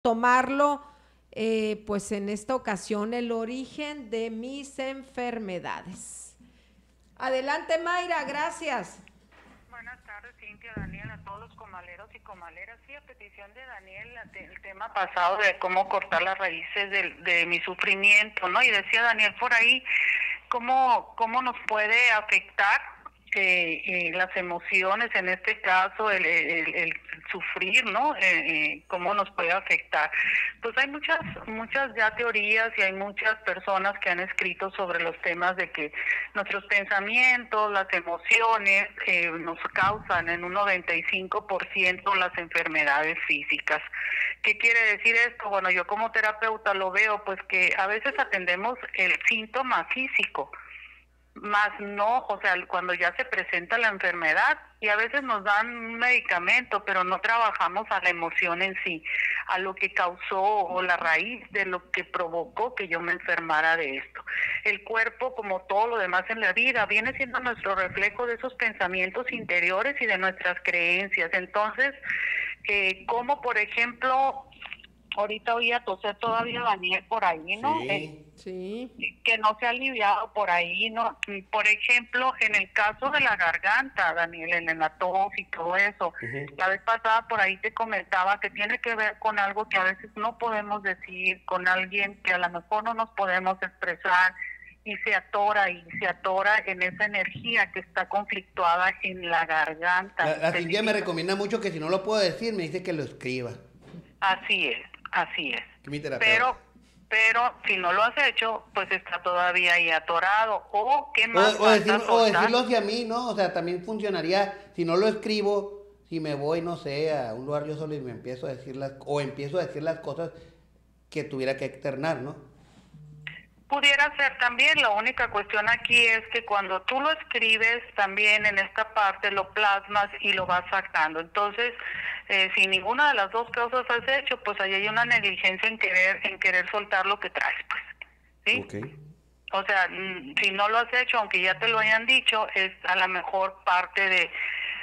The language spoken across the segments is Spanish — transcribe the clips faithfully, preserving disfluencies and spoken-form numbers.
tomarlo, eh, pues en esta ocasión, el origen de mis enfermedades. Adelante, Mayra, gracias. Buenas tardes, Cintia, Daniel, a todos los comaleros y comaleras. Sí, a petición de Daniel, el tema pasado de cómo cortar las raíces de, de mi sufrimiento, ¿no? Y decía Daniel por ahí, cómo, cómo nos puede afectar eh, eh, las emociones, en este caso, el, el, el sufrir, ¿no? Eh, eh, cómo nos puede afectar. Pues hay muchas, muchas ya teorías y hay muchas personas que han escrito sobre los temas de que nuestros pensamientos, las emociones eh, nos causan en un noventa y cinco por ciento las enfermedades físicas. ¿Qué quiere decir esto? Bueno, yo como terapeuta lo veo, pues que a veces atendemos el síntoma físico, más no, o sea, cuando ya se presenta la enfermedad, y a veces nos dan un medicamento, pero no trabajamos a la emoción en sí, a lo que causó o la raíz de lo que provocó que yo me enfermara de esto. El cuerpo, como todo lo demás en la vida, viene siendo nuestro reflejo de esos pensamientos interiores y de nuestras creencias. Entonces, eh, como por ejemplo, ahorita oía toser todavía Daniel por ahí, ¿no? Sí. Eh, Sí. que no se ha aliviado por ahí, ¿no? Por ejemplo, en el caso de la garganta, Daniel, en la tos y todo eso, Uh-huh. la vez pasada por ahí te comentaba que tiene que ver con algo que a veces no podemos decir, con alguien que a lo mejor no nos podemos expresar, y se atora y se atora en esa energía que está conflictuada en la garganta. La, la Cintia me recomienda mucho que si no lo puedo decir, me dice que lo escriba. Así es, así es. Que mi terapeuta. Pero pero si no lo has hecho, pues está todavía ahí atorado. O qué más o, o, decir, falta o soltar. decirlo hacia mí, ¿no? O sea, también funcionaría, si no lo escribo, si me voy, no sé, a un lugar yo solo y me empiezo a decir las, o empiezo a decir las cosas que tuviera que externar, ¿no? Pudiera ser también. La única cuestión aquí es que cuando tú lo escribes, también en esta parte lo plasmas y lo vas sacando. Entonces, eh, si ninguna de las dos cosas has hecho, pues ahí hay una negligencia en querer en querer soltar lo que traes, pues, ¿sí? Okay. O sea, si no lo has hecho, aunque ya te lo hayan dicho, es a lo mejor parte de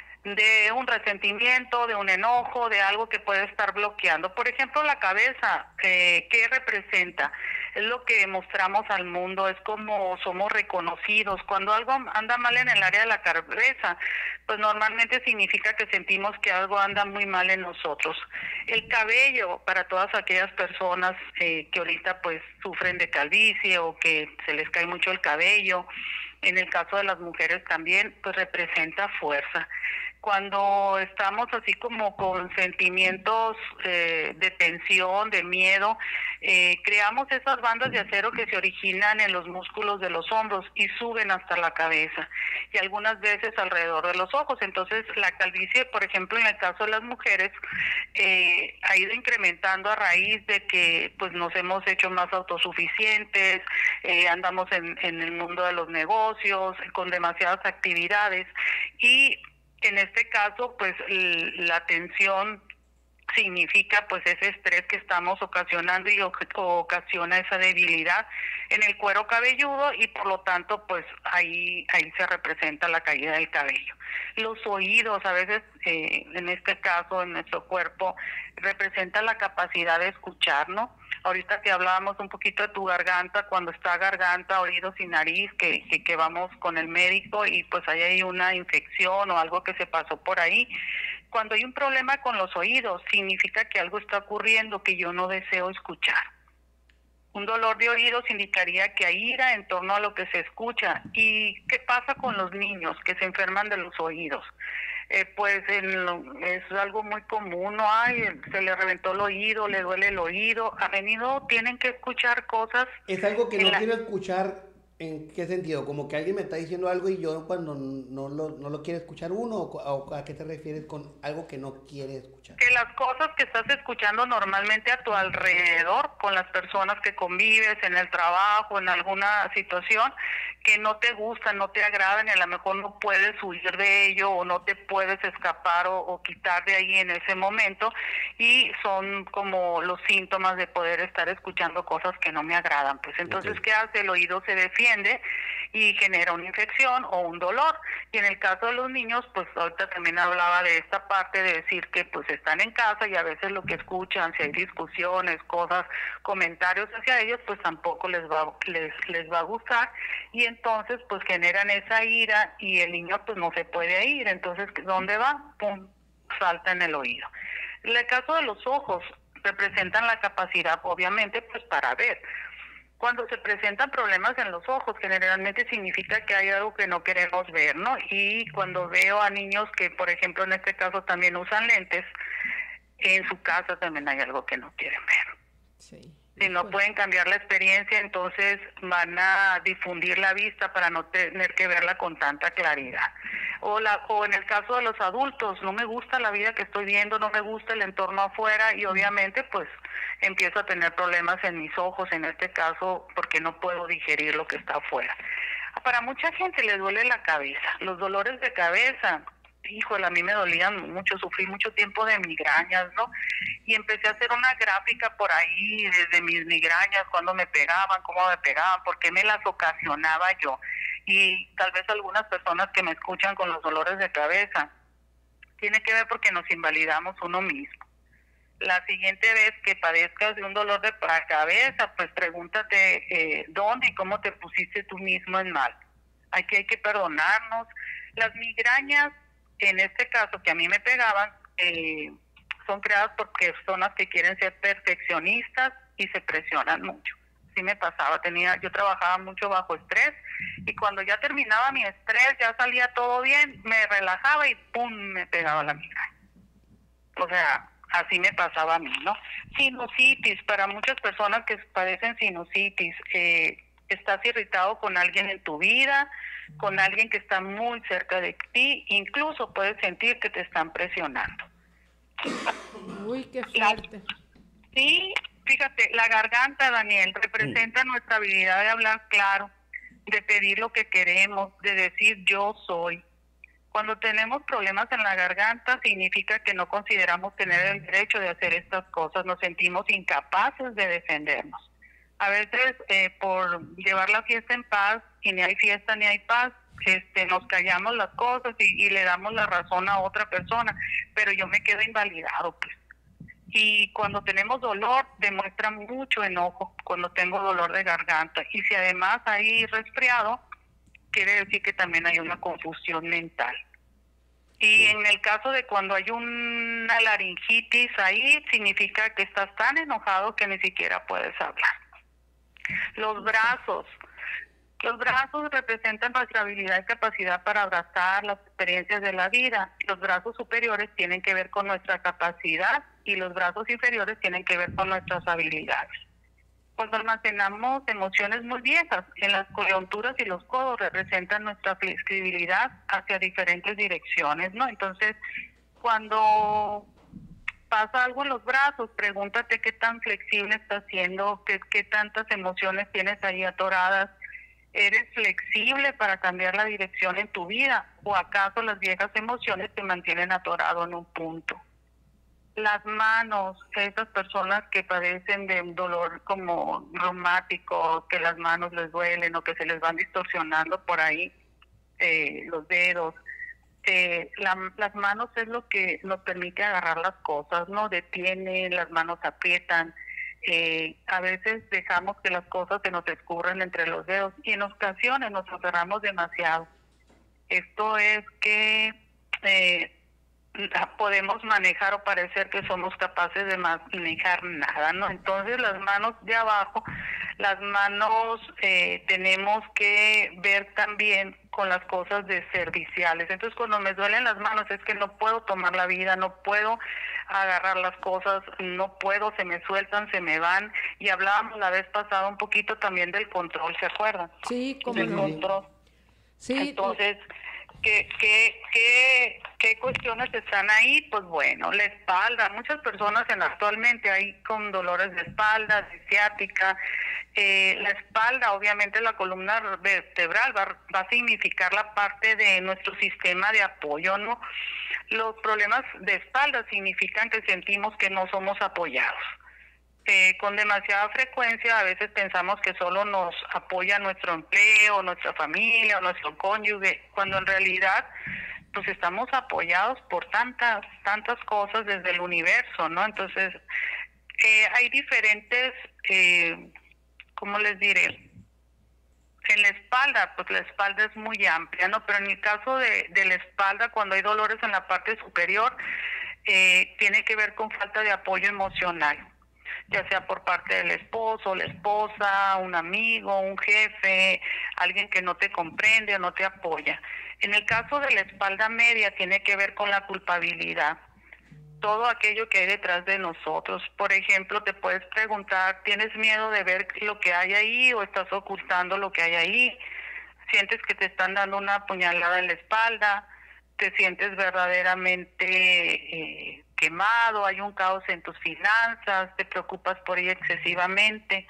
de un resentimiento, de un enojo, de algo que puede estar bloqueando. Por ejemplo, la cabeza, eh, ¿qué representa? Es lo que mostramos al mundo, es como somos reconocidos. Cuando algo anda mal en el área de la cabeza, pues normalmente significa que sentimos que algo anda muy mal en nosotros. El cabello, para todas aquellas personas eh, que ahorita pues sufren de calvicie o que se les cae mucho el cabello, en el caso de las mujeres también, pues representa fuerza. Cuando estamos así como con sentimientos eh, de tensión, de miedo, eh, creamos esas bandas de acero que se originan en los músculos de los hombros y suben hasta la cabeza y algunas veces alrededor de los ojos. Entonces la calvicie, por ejemplo, en el caso de las mujeres, eh, ha ido incrementando a raíz de que pues nos hemos hecho más autosuficientes, eh, andamos en, en el mundo de los negocios, con demasiadas actividades, y en este caso, pues la tensión significa pues ese estrés que estamos ocasionando y ocasiona esa debilidad en el cuero cabelludo y por lo tanto pues ahí ahí se representa la caída del cabello. Los oídos a veces eh, en este caso en nuestro cuerpo representa la capacidad de escuchar, ¿no? Ahorita que hablábamos un poquito de tu garganta, cuando está garganta, oídos y nariz, que, que, que vamos con el médico y pues ahí hay una infección o algo que se pasó por ahí. Cuando hay un problema con los oídos, significa que algo está ocurriendo que yo no deseo escuchar. Un dolor de oídos indicaría que hay ira en torno a lo que se escucha. ¿Y qué pasa con los niños que se enferman de los oídos? Eh, pues en lo, es algo muy común, ¿no? Ay, se le reventó el oído, le duele el oído. A menudo tienen que escuchar cosas. Es algo que no la... quiero escuchar. ¿En qué sentido? Como que alguien me está diciendo algo y yo cuando no lo, no lo quiere escuchar uno, o ¿a qué te refieres con algo que no quiere escuchar? Que las cosas que estás escuchando normalmente a tu alrededor, con las personas que convives, en el trabajo, en alguna situación, que no te gustan, no te agradan y a lo mejor no puedes huir de ello o no te puedes escapar o, o quitar de ahí en ese momento, y son como los síntomas de poder estar escuchando cosas que no me agradan. Pues entonces, okay. ¿qué hace? El oído se defiende y genera una infección o un dolor. Y en el caso de los niños, pues ahorita también hablaba de esta parte de decir que pues están en casa y a veces lo que escuchan, si hay discusiones, cosas, comentarios hacia ellos, pues tampoco les va les les va a gustar, y entonces pues generan esa ira y el niño pues no se puede ir. Entonces, ¿dónde va? Pum, salta en el oído. En el caso de los ojos, representan la capacidad, obviamente, pues para ver. Cuando se presentan problemas en los ojos, generalmente significa que hay algo que no queremos ver, ¿no? Y cuando veo a niños que, por ejemplo, en este caso también usan lentes, en su casa también hay algo que no quieren ver. Sí. Si no pueden cambiar la experiencia, entonces van a difundir la vista para no tener que verla con tanta claridad. O, la, o en el caso de los adultos, no me gusta la vida que estoy viendo, no me gusta el entorno afuera, y obviamente pues empiezo a tener problemas en mis ojos, en este caso, porque no puedo digerir lo que está afuera. Para mucha gente le duele la cabeza, los dolores de cabeza. Híjole, a mí me dolían mucho, sufrí mucho tiempo de migrañas, ¿no? Y empecé a hacer una gráfica por ahí desde mis migrañas, cuando me pegaban, cómo me pegaban, por qué me las ocasionaba yo. Y tal vez algunas personas que me escuchan con los dolores de cabeza, tiene que ver porque nos invalidamos uno mismo. La siguiente vez que padezcas de un dolor de cabeza, pues pregúntate eh, dónde y cómo te pusiste tú mismo en mal. Aquí hay que perdonarnos. Las migrañas, en este caso que a mí me pegaban, eh, son creadas por personas que quieren ser perfeccionistas y se presionan mucho. Sí me pasaba, tenía, yo trabajaba mucho bajo estrés, y cuando ya terminaba mi estrés, ya salía todo bien, me relajaba y pum, me pegaba la migraña. O sea, así me pasaba a mí, ¿no? Sinusitis, para muchas personas que padecen sinusitis, eh, estás irritado con alguien en tu vida, con alguien que está muy cerca de ti, incluso puedes sentir que te están presionando. Uy, qué fuerte. La, sí, fíjate, la garganta, Daniel, representa mm. nuestra habilidad de hablar claro, de pedir lo que queremos, de decir yo soy. Cuando tenemos problemas en la garganta, significa que no consideramos tener el derecho de hacer estas cosas, nos sentimos incapaces de defendernos. A veces, eh, por llevar la fiesta en paz, y ni hay fiesta ni hay paz, este, nos callamos las cosas y, y le damos la razón a otra persona, pero yo me quedo invalidado, pues. Y cuando tenemos dolor, demuestra mucho enojo, cuando tengo dolor de garganta. Y si además hay resfriado, quiere decir que también hay una confusión mental. Y en el caso de cuando hay una laringitis ahí, significa que estás tan enojado que ni siquiera puedes hablar. Los brazos. Los brazos representan nuestra habilidad y capacidad para abrazar las experiencias de la vida. Los brazos superiores tienen que ver con nuestra capacidad y los brazos inferiores tienen que ver con nuestras habilidades. Cuando almacenamos emociones muy viejas, en las coyunturas y los codos representan nuestra flexibilidad hacia diferentes direcciones, ¿no? Entonces, cuando pasa algo en los brazos, pregúntate qué tan flexible estás siendo, qué, qué tantas emociones tienes ahí atoradas. ¿Eres flexible para cambiar la dirección en tu vida? ¿O acaso las viejas emociones te mantienen atorado en un punto? Las manos, esas personas que padecen de un dolor como reumático, que las manos les duelen o que se les van distorsionando por ahí eh, los dedos. Eh, la, las manos es lo que nos permite agarrar las cosas, ¿no? Detienen, las manos aprietan. Eh, a veces dejamos que las cosas se nos escurran entre los dedos y en ocasiones nos aferramos demasiado. Esto es que eh, podemos manejar o parecer que somos capaces de manejar nada, ¿no? Entonces las manos de abajo, las manos eh, tenemos que ver también con las cosas de serviciales. Entonces cuando me duelen las manos es que no puedo tomar la vida, no puedo agarrar las cosas, no puedo, se me sueltan, se me van. Y hablábamos la vez pasada un poquito también del control, ¿se acuerdan? Sí, como del no. control. Sí. Entonces, ¿Qué, qué, qué, qué cuestiones están ahí? Pues bueno, la espalda. Muchas personas en actualmente hay con dolores de espalda, de ciática. Eh, la espalda, obviamente la columna vertebral va, va a significar la parte de nuestro sistema de apoyo, ¿no? Los problemas de espalda significan que sentimos que no somos apoyados. Eh, con demasiada frecuencia a veces pensamos que solo nos apoya nuestro empleo, nuestra familia o nuestro cónyuge, cuando en realidad pues estamos apoyados por tantas, tantas cosas desde el universo, ¿no? Entonces, eh, hay diferentes, eh, ¿cómo les diré? En la espalda, pues la espalda es muy amplia, ¿no? Pero en el caso de, de la espalda, cuando hay dolores en la parte superior, eh, tiene que ver con falta de apoyo emocional, ya sea por parte del esposo, la esposa, un amigo, un jefe, alguien que no te comprende o no te apoya. En el caso de la espalda media tiene que ver con la culpabilidad, todo aquello que hay detrás de nosotros. Por ejemplo, te puedes preguntar, ¿tienes miedo de ver lo que hay ahí o estás ocultando lo que hay ahí? ¿Sientes que te están dando una puñalada en la espalda? ¿Te sientes verdaderamente eh, quemado? ¿Hay un caos en tus finanzas? ¿Te preocupas por ella excesivamente?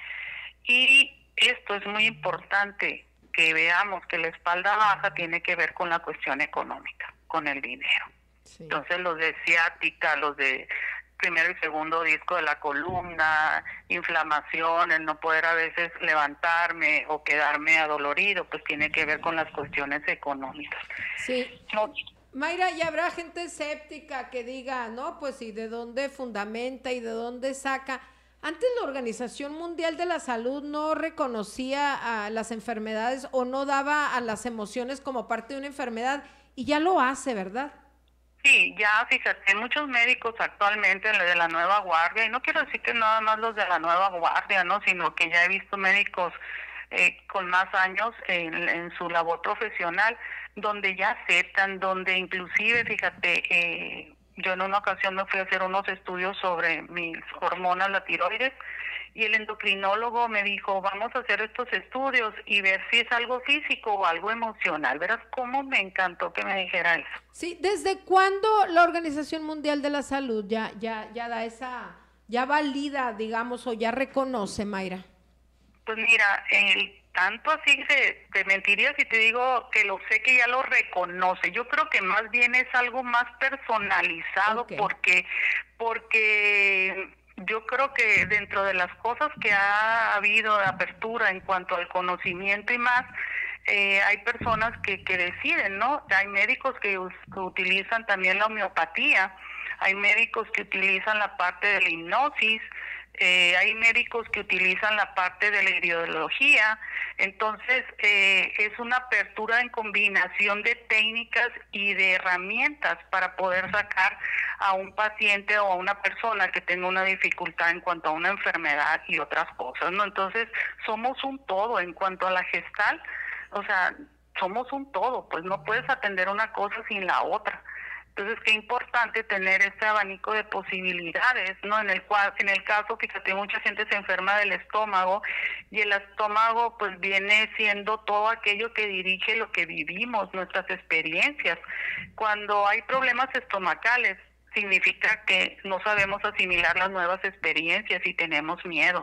Y esto es muy importante, que veamos que la espalda baja tiene que ver con la cuestión económica, con el dinero. Sí. Entonces los de ciática, los de primero y segundo disco de la columna, inflamación, el no poder a veces levantarme o quedarme adolorido, pues tiene que ver con las cuestiones económicas. Sí. No. Mayra, y habrá gente escéptica que diga, no, pues ¿y de dónde fundamenta y de dónde saca? Antes la Organización Mundial de la Salud no reconocía a las enfermedades o no daba a las emociones como parte de una enfermedad y ya lo hace, ¿verdad? Sí, ya fíjate, hay muchos médicos actualmente de la nueva guardia, y no quiero decir que nada más los de la nueva guardia, ¿no? Sino que ya he visto médicos eh, con más años en, en su labor profesional, donde ya aceptan, donde inclusive, fíjate, eh, yo en una ocasión me fui a hacer unos estudios sobre mis hormonas, la tiroides, y el endocrinólogo me dijo, vamos a hacer estos estudios y ver si es algo físico o algo emocional. Verás cómo me encantó que me dijera eso. Sí, ¿desde cuándo la Organización Mundial de la Salud ya, ya, ya da esa, ya valida, digamos, o ya reconoce, Mayra? Pues mira, el tanto así te, te mentiría si te digo que lo sé, que ya lo reconoce. Yo creo que más bien es algo más personalizado, okay. porque porque yo creo que dentro de las cosas que ha habido de apertura en cuanto al conocimiento y más, eh, hay personas que, que deciden, ¿no? Hay médicos que, que utilizan también la homeopatía, hay médicos que utilizan la parte de la hipnosis, Eh, hay médicos que utilizan la parte de la ideología. Entonces eh, es una apertura en combinación de técnicas y de herramientas para poder sacar a un paciente o a una persona que tenga una dificultad en cuanto a una enfermedad y otras cosas, ¿no? Entonces somos un todo en cuanto a la gestal, o sea, somos un todo, pues no puedes atender una cosa sin la otra. Entonces, qué importante tener este abanico de posibilidades, ¿no? En el cual, en el caso, fíjate, mucha gente se enferma del estómago y el estómago pues viene siendo todo aquello que dirige lo que vivimos, nuestras experiencias. Cuando hay problemas estomacales, significa que no sabemos asimilar las nuevas experiencias y tenemos miedo.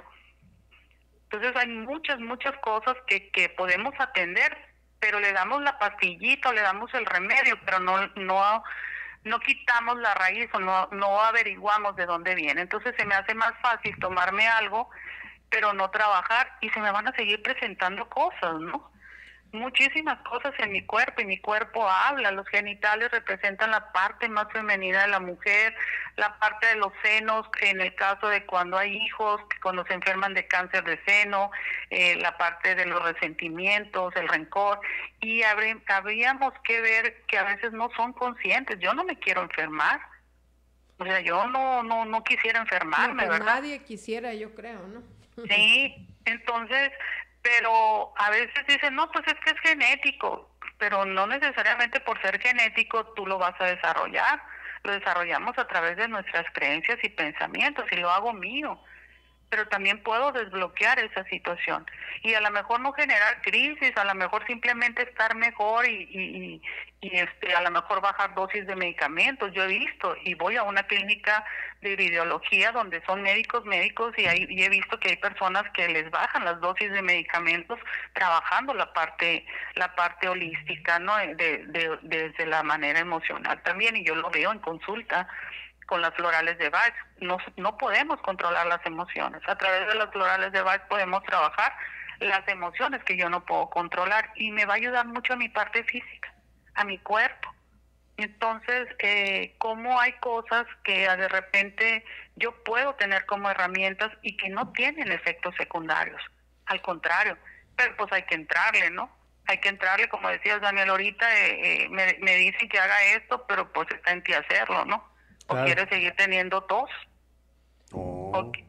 Entonces, hay muchas, muchas cosas que, que podemos atender, pero le damos la pastillita o le damos el remedio, pero no... no no quitamos la raíz o no, no averiguamos de dónde viene. Entonces se me hace más fácil tomarme algo, pero no trabajar, y se me van a seguir presentando cosas, ¿no? Muchísimas cosas en mi cuerpo, y mi cuerpo habla. Los genitales representan la parte más femenina de la mujer, la parte de los senos, en el caso de cuando hay hijos, cuando se enferman de cáncer de seno, eh, la parte de los resentimientos, el rencor, y habrí, habríamos que ver que a veces no son conscientes. Yo no me quiero enfermar, o sea, yo no no no quisiera enfermarme, no, pues ¿verdad? Nadie quisiera, yo creo, ¿no? Sí, entonces... Pero a veces dicen, no, pues es que es genético, pero no necesariamente por ser genético tú lo vas a desarrollar. Lo desarrollamos a través de nuestras creencias y pensamientos, y lo hago mío. pero también puedo desbloquear esa situación. Y a lo mejor no generar crisis, a lo mejor simplemente estar mejor y, y, y, y este, a lo mejor bajar dosis de medicamentos. Yo he visto y voy a una clínica de iridiología donde son médicos, médicos y, hay, y he visto que hay personas que les bajan las dosis de medicamentos trabajando la parte la parte holística, ¿no? De, de, desde la manera emocional también, y yo lo veo en consulta con las florales de Bach. No, no podemos controlar las emociones. A través de las florales de Bach podemos trabajar las emociones que yo no puedo controlar y me va a ayudar mucho a mi parte física, a mi cuerpo. Entonces, eh, cómo hay cosas que de repente yo puedo tener como herramientas y que no tienen efectos secundarios. Al contrario, pero pues hay que entrarle, ¿no? Hay que entrarle, como decías, Daniel, ahorita eh, eh, me, me dicen que haga esto, pero pues está en ti hacerlo, ¿no? O claro. Quiere seguir teniendo tos. Oh. Okay.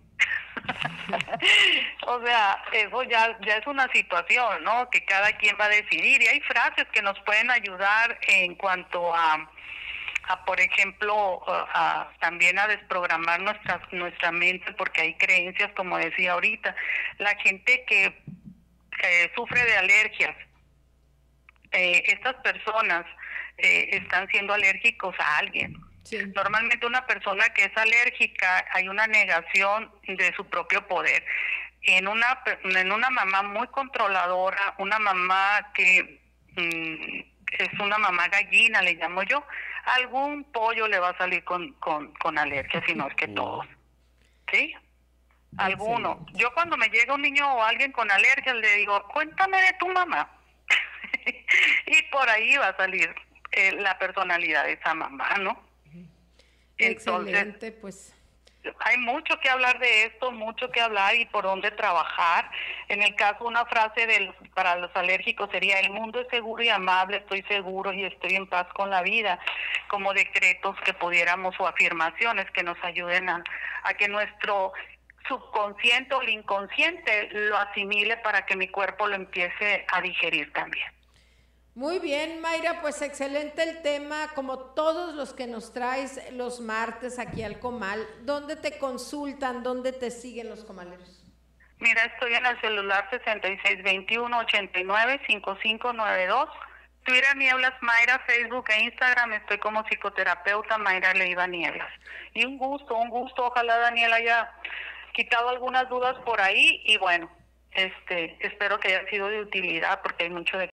O sea, eso ya, ya es una situación, ¿no? Que cada quien va a decidir. Y hay frases que nos pueden ayudar en cuanto a, a por ejemplo, a, a, también a desprogramar nuestra, nuestra mente, porque hay creencias, como decía ahorita. La gente que, que sufre de alergias, eh, estas personas eh, están siendo alérgicos a alguien. Sí. Normalmente una persona que es alérgica, hay una negación de su propio poder. En una en una mamá muy controladora, una mamá que mmm, es una mamá gallina, le llamo yo, algún pollo le va a salir con, con, con alergia, si no es que todos. ¿Sí? Alguno. Excelente. Yo cuando me llega un niño o alguien con alergia, le digo, cuéntame de tu mamá. Y por ahí va a salir eh, la personalidad de esa mamá, ¿no? Entonces, excelente, pues. Hay mucho que hablar de esto, mucho que hablar y por dónde trabajar. En el caso, una frase de, para los alérgicos sería: el mundo es seguro y amable, estoy seguro y estoy en paz con la vida, como decretos que pudiéramos o afirmaciones que nos ayuden a, a que nuestro subconsciente o el inconsciente lo asimile para que mi cuerpo lo empiece a digerir también. Muy bien, Mayra, pues excelente el tema, como todos los que nos traes los martes aquí al Comal. ¿Dónde te consultan? ¿Dónde te siguen los comaleros? Mira, estoy en el celular sesenta y seis veintiuno ochenta y nueve cincuenta y cinco noventa y dos, Twitter Nieblas Mayra, Facebook e Instagram estoy como psicoterapeuta Mayra Leiva Nieblas. Y un gusto, un gusto, ojalá Daniel haya quitado algunas dudas por ahí y bueno, este, espero que haya sido de utilidad porque hay mucho de